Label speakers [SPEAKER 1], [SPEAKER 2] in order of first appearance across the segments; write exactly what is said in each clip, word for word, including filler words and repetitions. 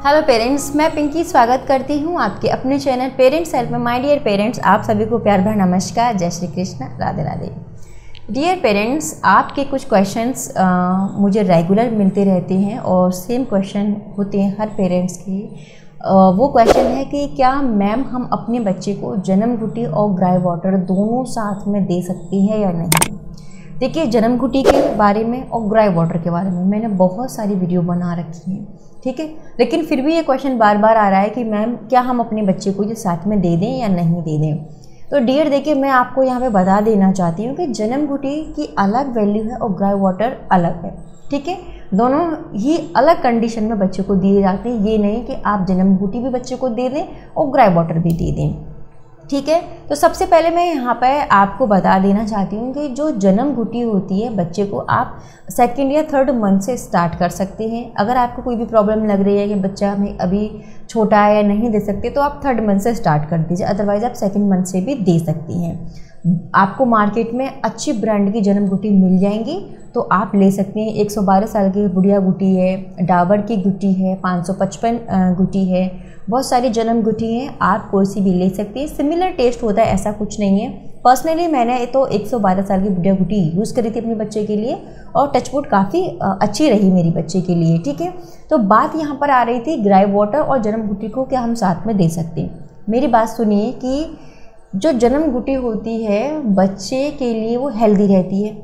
[SPEAKER 1] Hello parents, मैं पिंकी स्वागत करती हूँ आपके अपने चैनल पेरेंट्स हेल्प में। माय डियर पेरेंट्स, आप सभी को प्यार भरा नमस्कार, जय श्री कृष्ण, राधे राधे। डियर पेरेंट्स, आपके कुछ क्वेश्चंस मुझे रेगुलर मिलते रहते हैं और सेम क्वेश्चन होते हैं हर पेरेंट्स के। आ, वो क्वेश्चन है कि क्या मैम हम अपने बच्चे को जन्म घुटी और ग्राई वाटर दोनों साथ में दे सकते हैं या नहीं। देखिए, जन्म घुटी के बारे में और ग्राई वाटर के बारे में मैंने बहुत सारी वीडियो बना रखी हैं, ठीक है। लेकिन फिर भी ये क्वेश्चन बार बार आ रहा है कि मैम क्या हम अपने बच्चे को ये साथ में दे दें या नहीं दे दें। तो डियर देखिए, मैं आपको यहाँ पे बता देना चाहती हूँ कि जन्म घुटी की अलग वैल्यू है और ग्राई वाटर अलग है, ठीक है। दोनों ही अलग कंडीशन में बच्चे को दिए जाते हैं। ये नहीं कि आप जन्म घुटी भी बच्चे को दे दें और ग्राई वाटर भी दे दें, ठीक है। तो सबसे पहले मैं यहाँ पर आपको बता देना चाहती हूँ कि जो जन्म घुटी होती है बच्चे को आप सेकंड या थर्ड मंथ से स्टार्ट कर सकते हैं। अगर आपको कोई भी प्रॉब्लम लग रही है कि बच्चा हमें अभी छोटा है या नहीं दे सकते, तो आप थर्ड मंथ से स्टार्ट कर दीजिए, अदरवाइज़ आप सेकंड मंथ से भी दे सकती हैं। आपको मार्केट में अच्छी ब्रांड की जन्म घुटी मिल जाएंगी, तो आप ले सकते हैं। एक सौ बारह साल की बुढ़िया घुटी है, डाबर की घुटी है, पाँच सौ पचपन घुटी है, बहुत सारी जन्म घुटी हैं, आप कोई सी भी ले सकते हैं। सिमिलर टेस्ट होता है, ऐसा कुछ नहीं है। पर्सनली मैंने तो एक सौ बारह साल की बुढ़िया घुटी यूज़ करी थी अपने बच्चे के लिए और टचवुड काफ़ी अच्छी रही मेरी बच्चे के लिए, ठीक है। तो बात यहाँ पर आ रही थी ग्राई वाटर और जन्म घुटी को क्या हम साथ में दे सकते हैं। मेरी बात सुनिए कि जो जन्म घुटी होती है बच्चे के लिए वो हेल्दी रहती है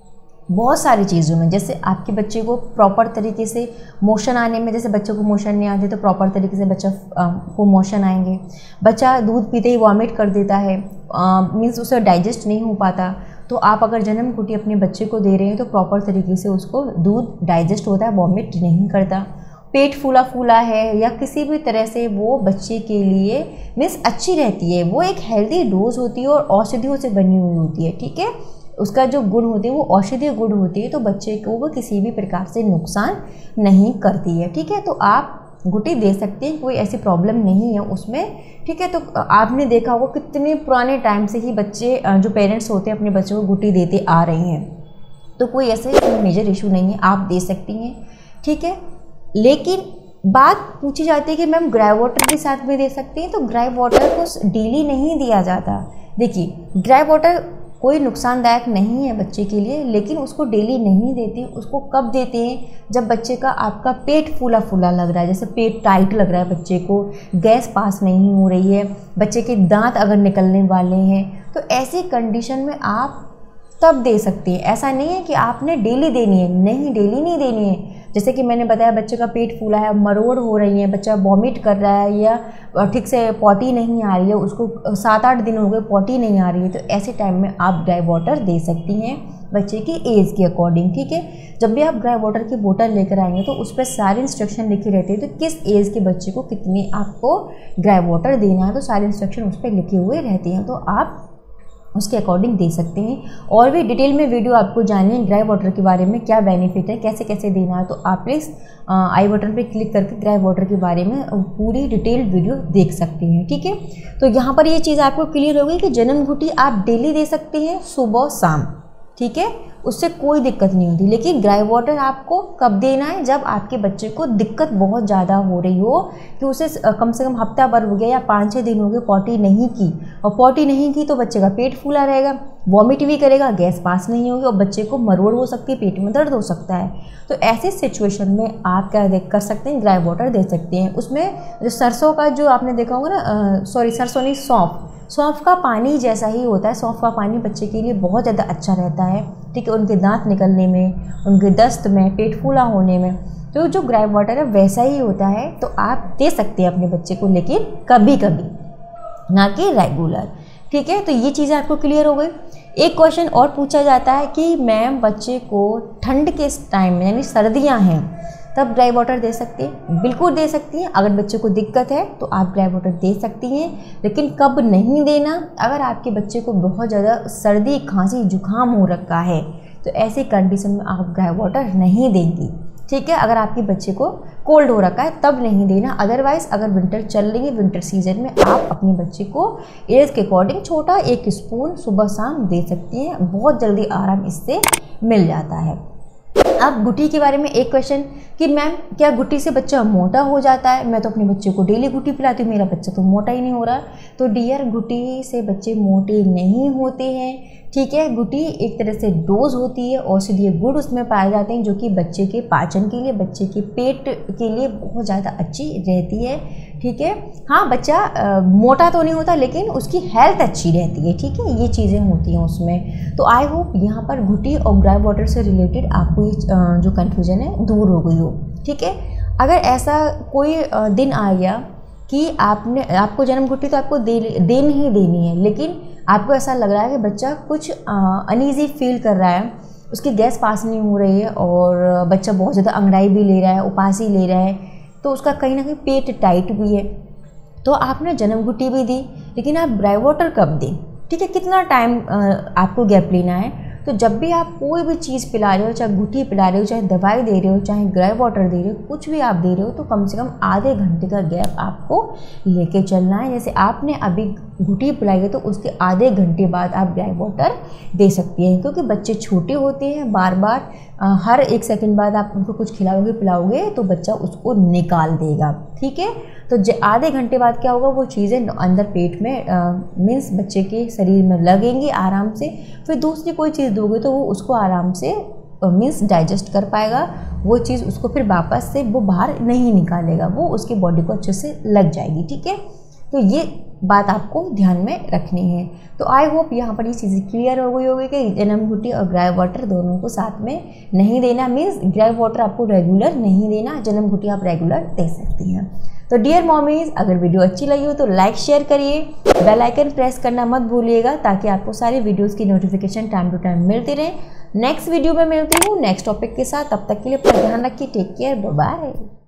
[SPEAKER 1] बहुत सारी चीज़ों में। जैसे आपके बच्चे को प्रॉपर तरीके से मोशन आने में, जैसे बच्चे को मोशन नहीं आते तो प्रॉपर तरीके से बच्चा को मोशन आएंगे। बच्चा दूध पीते ही वॉमिट कर देता है, मीन्स उसे डाइजेस्ट नहीं हो पाता, तो आप अगर जन्म घुटी अपने बच्चे को दे रहे हैं तो प्रॉपर तरीके से उसको दूध डाइजेस्ट होता है, वॉमिट नहीं करता। पेट फूला फूला है या किसी भी तरह से वो बच्चे के लिए मीन्स अच्छी रहती है, वो एक हेल्दी डोज होती है और औषधियों से बनी हुई होती है, ठीक है। उसका जो गुण होते हैं वो औषधीय गुण होती है, तो बच्चे को वो किसी भी प्रकार से नुकसान नहीं करती है, ठीक है। तो आप घुटी दे सकते हैं, कोई ऐसी प्रॉब्लम नहीं है उसमें, ठीक है। तो आपने देखा होगा कितने पुराने टाइम से ही बच्चे जो पेरेंट्स होते हैं अपने बच्चों को घुटी देते आ रहे हैं, तो कोई ऐसे मेजर इशू नहीं है, आप दे सकती हैं, ठीक है। लेकिन बात पूछी जाती है कि मैम ग्राई वाटर भी साथ में दे सकते हैं। तो ग्राई वाटर को डेली नहीं दिया जाता। देखिए, ग्राई वाटर कोई नुकसानदायक नहीं है बच्चे के लिए, लेकिन उसको डेली नहीं देते। उसको कब देते हैं? जब बच्चे का आपका पेट फूला फूला लग रहा है, जैसे पेट टाइट लग रहा है, बच्चे को गैस पास नहीं हो रही है, बच्चे के दांत अगर निकलने वाले हैं, तो ऐसी कंडीशन में आप तब दे सकते हैं। ऐसा नहीं है कि आपने डेली देनी है, नहीं, डेली नहीं देनी है। जैसे कि मैंने बताया बच्चे का पेट फूला है, मरोड़ हो रही है, बच्चा वॉमिट कर रहा है या ठीक से पॉटी नहीं आ रही है, उसको सात आठ दिन हो गए पॉटी नहीं आ रही है, तो ऐसे टाइम में आप ग्राई वाटर दे सकती हैं बच्चे की एज के अकॉर्डिंग, ठीक है। जब भी आप ग्राई वाटर की बोतल लेकर आएंगे तो उस पर सारे इंस्ट्रक्शन लिखे रहते हैं, तो किस एज के बच्चे को कितनी आपको ग्राई वाटर देना है, तो सारे इंस्ट्रक्शन उस पर लिखे हुए रहते हैं, तो आप उसके अकॉर्डिंग दे सकते हैं। और भी डिटेल में वीडियो आपको जाननी है ग्राई वाटर के बारे में, क्या बेनिफिट है, कैसे कैसे देना है, तो आप प्लीज़ आई बटन पे क्लिक करके ग्राई वाटर के बारे में पूरी डिटेल वीडियो देख सकते हैं, ठीक है। तो यहाँ पर ये चीज़ आपको क्लियर हो गई कि जन्म घुटी आप डेली दे सकते हैं, सुबह शाम, ठीक है, उससे कोई दिक्कत नहीं होती। लेकिन ग्राई वाटर आपको कब देना है? जब आपके बच्चे को दिक्कत बहुत ज़्यादा हो रही हो कि उसे कम से कम हफ्ता भर हो गया या पाँच छः दिन हो गए पॉटी नहीं की, और पॉटी नहीं की तो बच्चे का पेट फूला रहेगा, वॉमिट भी करेगा, गैस पास नहीं होगी और बच्चे को मरोड़ हो सकती है, पेट में दर्द हो सकता है। तो ऐसे सिचुएशन में आप क्या देख कर सकते हैं, ग्राई वाटर दे सकते हैं। उसमें जो सरसों का जो आपने देखा होगा ना, सॉरी सरसों नहीं, सौंफ सौंफ का पानी जैसा ही होता है। सौंफ का पानी बच्चे के लिए बहुत ज़्यादा अच्छा रहता है, ठीक है, उनके दांत निकलने में, उनके दस्त में, पेट फूला होने में। तो जो ग्राई वाटर है वैसा ही होता है, तो आप दे सकते हैं अपने बच्चे को, लेकिन कभी कभी, ना कि रेगुलर, ठीक है। तो ये चीज़ें आपको क्लियर हो गई। एक क्वेश्चन और पूछा जाता है कि मैम बच्चे को ठंड के टाइम में यानी सर्दियाँ हैं तब ग्राई वाटर दे सकते हैं? बिल्कुल दे सकती हैं। अगर बच्चे को दिक्कत है तो आप ग्राई वाटर दे सकती हैं, लेकिन कब नहीं देना? अगर आपके बच्चे को बहुत ज़्यादा सर्दी खांसी जुकाम हो रखा है तो ऐसे कंडीशन में आप ग्राई वाटर नहीं देंगी, ठीक है। अगर आपके बच्चे को कोल्ड हो रखा है तब नहीं देना। अदरवाइज़ अगर विंटर चल रही है, विंटर सीजन में आप अपने बच्चे को एज के अकॉर्डिंग छोटा एक स्पून सुबह शाम दे सकती हैं, बहुत जल्दी आराम इससे मिल जाता है। अब गुटी के बारे में एक क्वेश्चन कि मैम क्या गुटी से बच्चा मोटा हो जाता है? मैं तो अपने बच्चे को डेली गुटी पिलाती हूँ, मेरा बच्चा तो मोटा ही नहीं हो रहा। तो डियर, गुटी से बच्चे मोटे नहीं होते हैं, ठीक है। गुटी एक तरह से डोज होती है, औषधीय गुण उसमें पाए जाते हैं जो कि बच्चे के पाचन के लिए, बच्चे के पेट के लिए बहुत ज़्यादा अच्छी रहती है, ठीक है। हाँ, बच्चा आ, मोटा तो नहीं होता लेकिन उसकी हेल्थ अच्छी रहती है, ठीक है। ये चीज़ें होती हैं उसमें। तो आई होप यहाँ पर गुटी और ग्राई वाटर से रिलेटेड आपको ये जो कन्फ्यूजन है दूर हो गई हो, ठीक है। अगर ऐसा कोई दिन आ गया कि आपने आपको जन्म गुटी तो आपको दे देनी ही देनी है, लेकिन आपको ऐसा लग रहा है कि बच्चा कुछ अनईजी फील कर रहा है, उसकी गैस पास नहीं हो रही है और बच्चा बहुत ज़्यादा अंगड़ाई भी ले रहा है, उपासी ले रहा है, तो उसका कहीं ना कहीं पेट टाइट भी है, तो आपने जन्म गुटी भी दी, लेकिन आप ग्राई वाटर कब दें, ठीक है। कितना टाइम आपको गैप लेना है? तो जब भी आप कोई भी चीज़ पिला रहे हो, चाहे गुटी पिला रहे हो, चाहे दवाई दे रहे हो, चाहे ग्राई वाटर दे रहे हो, कुछ भी आप दे रहे हो, तो कम से कम आधे घंटे का गैप आपको लेके चलना है। जैसे आपने अभी गुटी पिलाई है तो उसके आधे घंटे बाद आप ग्राई वाटर दे सकती हैं, क्योंकि बच्चे छोटे होते हैं, बार बार आ, हर एक सेकंड बाद आप उनको कुछ खिलाओगे पिलाओगे तो बच्चा उसको निकाल देगा, ठीक है। तो आधे घंटे बाद क्या होगा, वो चीज़ें अंदर पेट में मीन्स बच्चे के शरीर में लगेंगी आराम से, फिर दूसरी कोई चीज़ दोगे तो वो उसको आराम से मीन्स डाइजेस्ट कर पाएगा, वो चीज़ उसको फिर वापस से वो बाहर नहीं निकालेगा, वो उसकी बॉडी को अच्छे से लग जाएगी, ठीक है। तो ये बात आपको ध्यान में रखनी है। तो आई होप यहाँ पर ये चीज़ें क्लियर हो गई होगी कि जन्म गुटी और ग्राई वाटर दोनों को साथ में नहीं देना, मीन्स ग्राई वाटर आपको रेगुलर नहीं देना, जन्म गुटी आप रेगुलर दे सकती हैं। तो डियर मॉमीज, अगर वीडियो अच्छी लगी हो तो लाइक शेयर करिए, बेल आइकन प्रेस करना मत भूलिएगा ताकि आपको सारे वीडियोस की नोटिफिकेशन टाइम टू टाइम मिलती रहे। नेक्स्ट वीडियो में मिलती हूँ नेक्स्ट टॉपिक के साथ, तब तक के लिए अपना ध्यान रखिए, टेक केयर, बाय बाय।